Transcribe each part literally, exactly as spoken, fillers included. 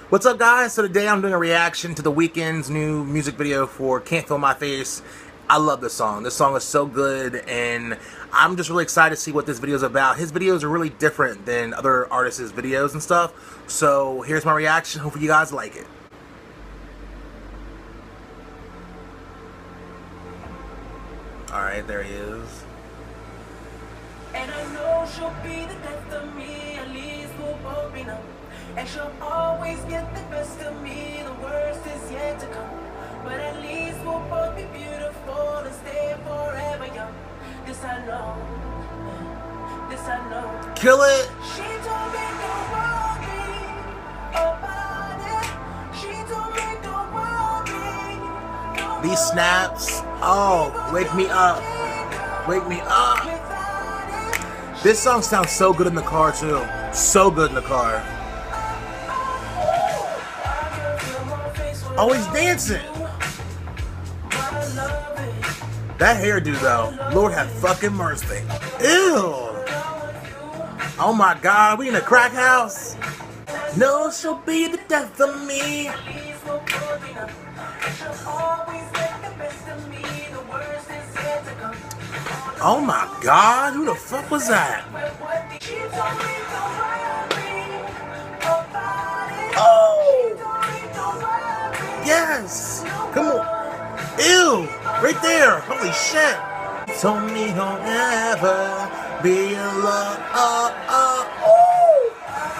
What's up, guys? So today I'm doing a reaction to The Weeknd's new music video for Can't Feel My Face. I love this song. This song is so good, and I'm just really excited to see what this video is about. His videos are really different than other artists' videos and stuff. So here's my reaction. Hopefully you guys like it. Alright, there he is. And I know she'll be the death of me, at least we'll both be numb. And she'll always get the best of me, the worst is yet to come. But at least we'll both be beautiful and stay forever young. This I know, this I know. Kill it! She told me don't worry about it. She told me don't worry. Don't These snaps, oh, wake me up. Wake me up. This song sounds so good in the car too. So good in the car. Oh, he's dancing. That hairdo though, Lord have fucking mercy. Ew. Oh my God, we in a crack house? No, she'll be the death of me. Oh my God, who the fuck was that? Oh! Yes! Come on. Ew! Right there! Holy shit! Told me don't ever be alone. Uh, uh, ooh.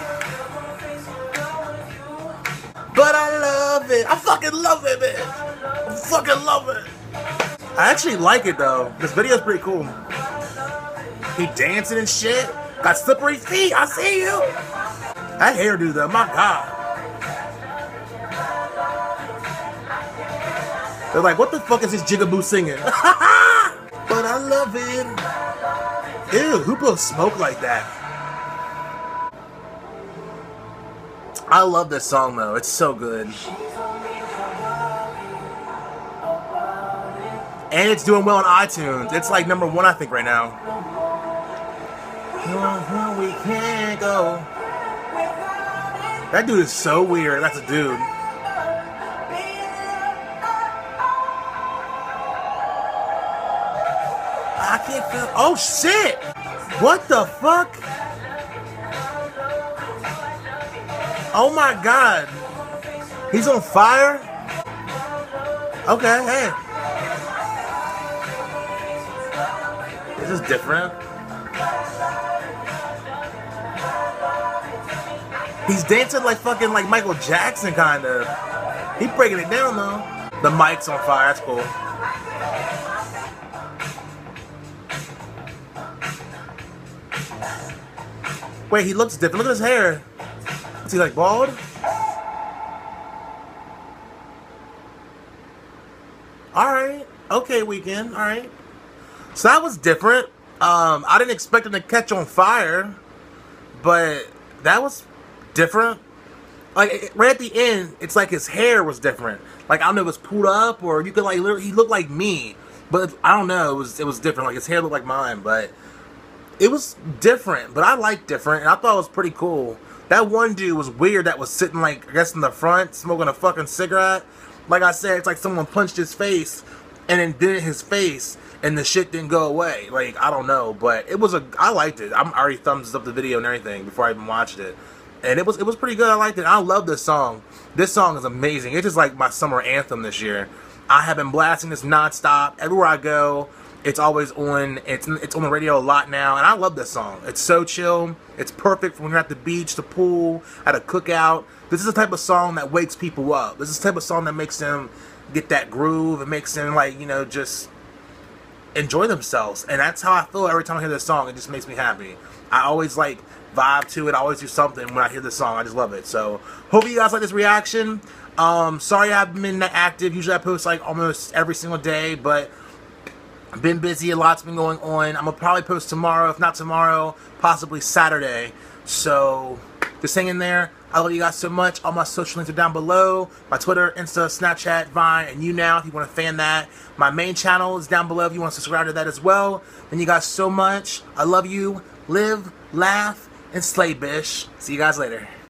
But I love it. I fucking love it, man. I fucking love it. I actually like it though. This video's pretty cool. He dancing and shit. Got slippery feet. I see you. That hairdo though, my God. They're like, what the fuck is this jigaboo singing? But I love it. Ew, who blows smoke like that? I love this song though. It's so good. And it's doing well on iTunes. It's like number one, I think, right now. We can't go. That dude is so weird. That's a dude. I can't feel. Oh shit! What the fuck? Oh my God! He's on fire? Okay, hey. This is different. He's dancing like fucking like Michael Jackson, kind of. He's breaking it down though. The mic's on fire. That's cool. Wait, he looks different. Look at his hair. Is he like bald? Alright. Okay, Weeknd. Alright. So that was different. Um, I didn't expect him to catch on fire. But that was different. Like, right at the end, it's like his hair was different. Like, I don't know if it was pulled up or you could like, literally, he looked like me. But I don't know. It was, it was different. Like, his hair looked like mine. But it was different, but I like different, and I thought it was pretty cool. That one dude was weird that was sitting, like, I guess in the front, smoking a fucking cigarette. Like I said, it's like someone punched his face, and then did his face, and the shit didn't go away. Like, I don't know, but it was a, I liked it. I'm already thumbs up the video and everything before I even watched it. And it was, it was pretty good. I liked it. I love this song. This song is amazing. It's just like my summer anthem this year. I have been blasting this nonstop. Everywhere I go, it's always on. It's it's on the radio a lot now, and I love this song. It's so chill. It's perfect for when you're at the beach, the pool, at a cookout. This is the type of song that wakes people up. This is the type of song that makes them get that groove. It makes them, like, you know, just enjoy themselves. And that's how I feel every time I hear this song. It just makes me happy. I always, like, vibe to it. I always do something when I hear this song. I just love it. So, hope you guys like this reaction. Um, sorry I haven't been that active. Usually I post, like, almost every single day, but I've been busy, a lot's been going on. I'm going to probably post tomorrow, if not tomorrow, possibly Saturday. So, just hang in there. I love you guys so much. All my social links are down below. My Twitter, Insta, Snapchat, Vine, and YouNow if you want to fan that. My main channel is down below if you want to subscribe to that as well. Thank you guys so much. I love you. Live, laugh, and slay, bish. See you guys later.